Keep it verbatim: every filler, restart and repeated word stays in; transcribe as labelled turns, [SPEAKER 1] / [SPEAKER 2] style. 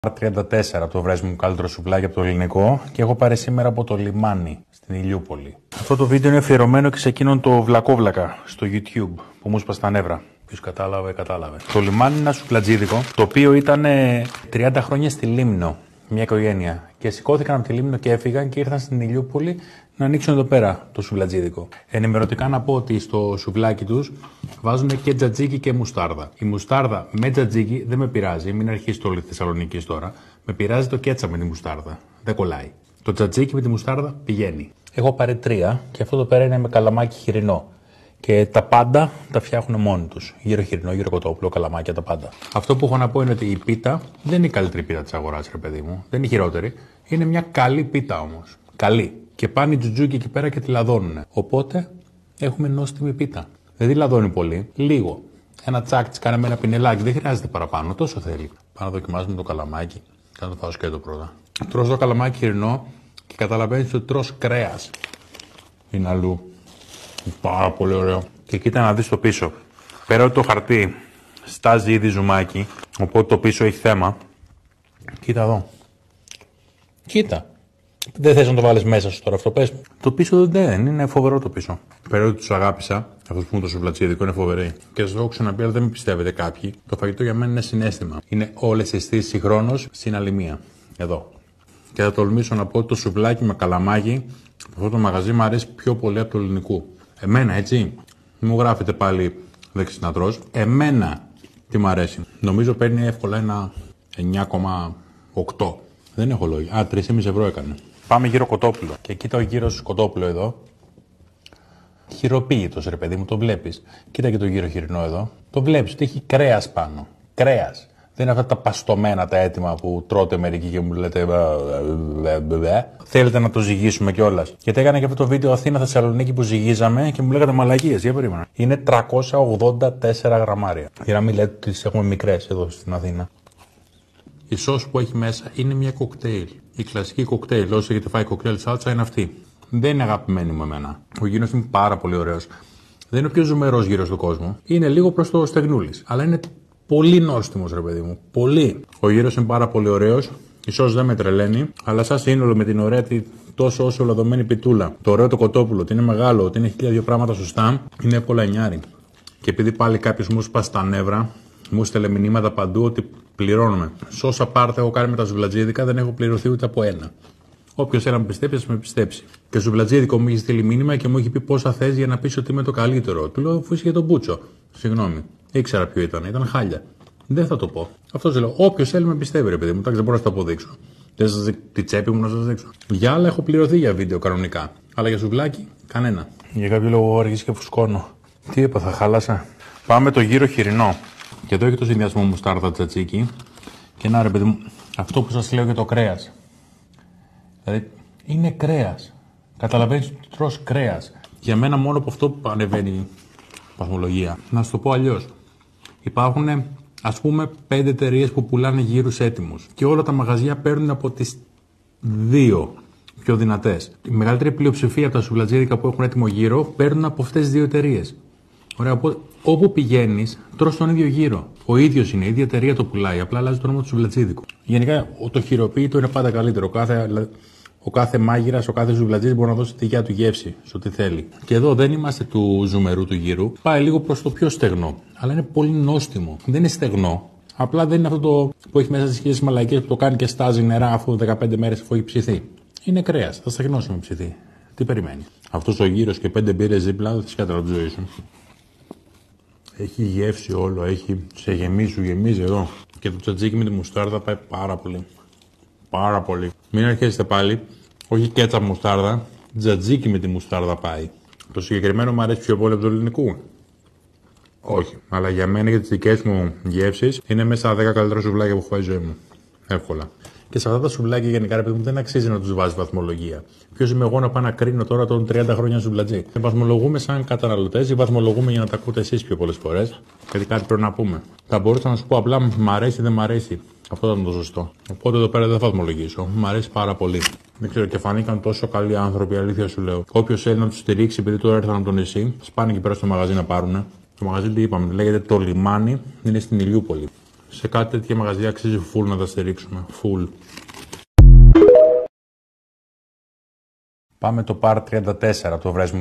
[SPEAKER 1] τριάντα τέσσερα το βρες μου καλύτερο σουβλάκι από το ελληνικό και έχω πάρει σήμερα από το λιμάνι στην Ηλιούπολη. Αυτό το βίντεο είναι αφιερωμένο και σε εκείνον το βλακόβλακα στο YouTube που μου σπασε τα νεύρα. Ποιος κατάλαβε, κατάλαβε. Το λιμάνι είναι ένα σουβλατζίδικο το οποίο ήταν τριάντα χρόνια στη Λίμνο, μια οικογένεια. Και σηκώθηκαν από τη Λίμνο και έφυγαν και ήρθαν στην Ηλιούπολη να ανοίξουν εδώ πέρα το σουβλατζίδικο. Ενημερωτικά να πω ότι στο σουβλάκι τους βάζουν και τζατζίκι και μουστάρδα. Η μουστάρδα με τζατζίκι δεν με πειράζει, μην αρχίσει το όλη Θεσσαλονίκη τώρα. Με πειράζει το κέτσα με τη μουστάρδα. Δεν κολλάει. Το τζατζίκι με τη μουστάρδα πηγαίνει. Έχω πάρει τρία και αυτό το πέρα είναι με καλαμάκι χοιρινό. Και τα πάντα τα φτιάχνουν μόνοι τους. Γύρω χοιρινό, γύρω κοτόπουλο, καλαμάκια, τα πάντα. Αυτό που έχω να πω είναι ότι η πίτα δεν είναι η καλύτερη πίτα της αγοράς, ρε παιδί μου. Δεν είναι η χειρότερη. Είναι μια καλή πίτα όμως. Καλή. Και πάνε οι τζουτζούκι εκεί πέρα και τη λαδώνουν. Οπότε έχουμε νόστιμη πίτα. Δεν τη λαδώνει πολύ. Λίγο. Ένα τσάκ τη κάναμε ένα πινελάκι. Δεν χρειάζεται παραπάνω. Τόσο θέλει. Πάμε να δοκιμάσουμε το καλαμάκι. Θα το φάω σκέτο πρώτα. Τρως το καλαμάκι χοιρινό και καταλαβαίνεις ότι τρως κρέας. Είναι αλλού. Πάρα πολύ ωραίο. Και κοίτα να δεις το πίσω. Πέρα ότι το χαρτί στάζει ήδη ζουμάκι, οπότε το πίσω έχει θέμα. Κοίτα εδώ. Κοίτα. Δεν θες να το βάλεις μέσα σου τώρα αυτό, πες μου. Το πίσω δεν είναι φοβερό το πίσω. Πέρα ότι τους αγάπησα, αυτούς που είναι το σουβλατσίδικο είναι φοβεροί. Και σας έχω ξαναπεί, αλλά δεν με πιστεύετε κάποιοι. Το φαγητό για μένα είναι συναίσθημα. Είναι όλες οι αισθήσεις συγχρόνως στην άλλη μία. Εδώ. Και θα τολμήσω να πω ότι το σουβλάκι με καλαμάκι αυτό το μαγαζί μου αρέσει πιο πολύ από το ελληνικού. Εμένα, έτσι. Μου γράφετε πάλι δεξινατρός. Εμένα τι μου αρέσει. Νομίζω παίρνει εύκολα ένα εννιά κόμμα οκτώ. Δεν έχω λόγια. Α, τρία κόμμα πέντε ευρώ έκανε. Πάμε γύρω κοτόπουλο. Και κοίτα ο γύρος κοτόπουλο εδώ. Χειροποίητος, ρε παιδί μου, το βλέπεις. Κοίτα και το γύρο χοιρινό εδώ. Το βλέπεις ότι έχει κρέας πάνω. Κρέας. Δεν είναι αυτά τα παστομένα τα έτοιμα που τρώτε μερικοί και μου λέτε. Θέλετε να το ζυγίσουμε κιόλας. Γιατί έκανα και αυτό το βίντεο Αθήνα-Θεσσαλονίκη που ζυγίζαμε και μου λέγατε μαλακίες. Για περίμενα. Είναι τριακόσια ογδόντα τέσσερα γραμμάρια. Για να μην λέτε ότι τις έχουμε μικρές εδώ στην Αθήνα. Η σως που έχει μέσα είναι μια κοκτέιλ. Η κλασική κοκτέιλ. Όσοι έχετε φάει κοκτέιλ σάλτσα είναι αυτή. Δεν είναι αγαπημένη μου εμένα. Ο γύρος είναι πάρα πολύ ωραίος. Δεν είναι ο πιο ζουμερός γύρος του κόσμου. Είναι λίγο προς το στεγνούλης. Αλλά είναι πολύ νόστιμος, ρε παιδί μου. Πολύ. Ο γύρος είναι πάρα πολύ ωραίος. Η σως δεν με τρελαίνει. Αλλά σαν σύνολο με την ωραία τη τόσο όσο ολαδωμένη πιτούλα. Το ωραίο το κοτόπουλο, ότι είναι μεγάλο, ότι είναι χίλια δύο πράγματα σωστά. Είναι εύκολα εννιάρι. Και επειδή πάλι κάποιος μου σπάσει τα νεύρα, μου στέλνε μηνύματα παντού ότι πληρώνουμε. Σε όσα πάρτε έχω κάνει με τα σουβλατζίδικα δεν έχω πληρωθεί ούτε από ένα. Όποιος θέλει να με πιστέψει, ας με πιστέψει. Και ο σουβλατζίδικο μου είχε στείλει μήνυμα και μου είχε πει πόσα θες για να πεις ότι είμαι το καλύτερο. Του λέω αφού είσαι για τον Μπούτσο. Συγγνώμη. Ήξερα ποιο ήταν. Ήταν χάλια. Δεν θα το πω. Αυτό λέω. Όποιος θέλει με πιστεύει, ρε παιδί μου. Εντάξει, δεν μπορώ να το αποδείξω. Δεν σας δείξω τη τσέπη μου να σας δείξω. Για άλλα έχω πληρωθεί για βίντεο κανονικά. Αλλά για σουβλάκι κανένα. Για κάποιο λόγο αργήσει και φουσκώνω. Τι είπα, θα χάλασα. Πάμε το γύρο χοιρινό. Και εδώ έχει το συνδυασμό μουστάρδα τζατζίκι. Και να ρε παιδί μου, αυτό που σας λέω για το κρέας. Δηλαδή είναι κρέας. Καταλαβαίνεις ότι τρως κρέας. Για μένα μόνο από αυτό που ανεβαίνει η παθμολογία. Να σου το πω αλλιώς. Υπάρχουν ας πούμε πέντε εταιρείες που πουλάνε γύρους έτοιμους. Και όλα τα μαγαζιά παίρνουν από τις δύο πιο δυνατές. Η μεγαλύτερη πλειοψηφία από τα σουβλατζίδικα που έχουν έτοιμο γύρο παίρνουν από αυτές τις δύο εταιρείες. Ωραία, όπου πηγαίνεις, τρως τον ίδιο γύρο. Ο ίδιος είναι, η ίδια εταιρεία το πουλάει, απλά αλλάζει το όνομα του σουβλατζίδικου. Γενικά, το χειροποίητο είναι πάντα καλύτερο. Ο κάθε, ο κάθε μάγειρας, ο κάθε σουβλατζίδι μπορεί να δώσει τη δικιά του γεύση, σε ό,τι θέλει. Και εδώ δεν είμαστε του ζουμερού του γύρου. Πάει λίγο προς το πιο στεγνό. Αλλά είναι πολύ νόστιμο. Δεν είναι στεγνό. Απλά δεν είναι αυτό το που έχει μέσα στις χίλιες μαλακίες που το κάνει και στάζει νερά αφού δεκαπέντε μέρες αφού έχει ψηθεί. Είναι κρέας. Θα στεγνώσει με ψηθεί. Τι περιμένει. Αυτός ο γύρος και πέντε μπύρες δίπλα δεν θα σκάτερα τη ζωή σου. Έχει γεύση όλο, έχει σε γεμίζει, σου γεμίζει εδώ. Και το τζατζίκι με τη μουστάρδα πάει πάρα πολύ. Πάρα πολύ. Μην αρχίσετε πάλι, όχι κέτσα μουστάρδα, τζατζίκι με τη μουστάρδα πάει. Το συγκεκριμένο μου αρέσει πιο πολύ από το ελληνικού. Όχι, αλλά για μένα και τις δικές μου γεύσεις είναι μέσα στα δέκα καλύτερα σουβλάκια που έχω φάει ζωή μου. Εύκολα. Και σε αυτά τα σουβλάκια γενικά ρε παιδί μου δεν αξίζει να τους βάζει βαθμολογία. Ποιος είμαι εγώ να πάω να κρίνω τώρα των τριάντα χρόνια σουβλατζί. Βαθμολογούμε σαν καταναλωτές ή βαθμολογούμε για να τα ακούτε εσείς πιο πολλές φορές. Γιατί κάτι πρέπει να πούμε. Θα μπορούσα να σου πω απλά μ' αρέσει ή δεν μ' αρέσει. Αυτό ήταν το σωστό. Οπότε εδώ πέρα δεν θα βαθμολογήσω. Μ' αρέσει πάρα πολύ. Δεν ξέρω και φανήκαν τόσο καλοί άνθρωποι, αλήθεια σου λέω. Όποιος θέλει να τους στηρίξει επειδή τώρα ήρθαν από το νησί, σπάνε εκεί πέρα στο μαγαζί να πάρουνε. Το μαγαζί τι είπαμε, λέγεται το λιμάνι, είναι στην Ηλιούπολη. Σε κάτι τέτοια μαγαζιά αξίζει full να τα στηρίξουμε. Full. Πάμε το Part τριάντα τέσσερα, το βρες μου.